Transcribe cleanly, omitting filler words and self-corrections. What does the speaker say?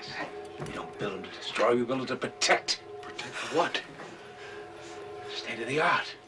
We don't build them to destroy, we build them to protect. Protect what? State of the art.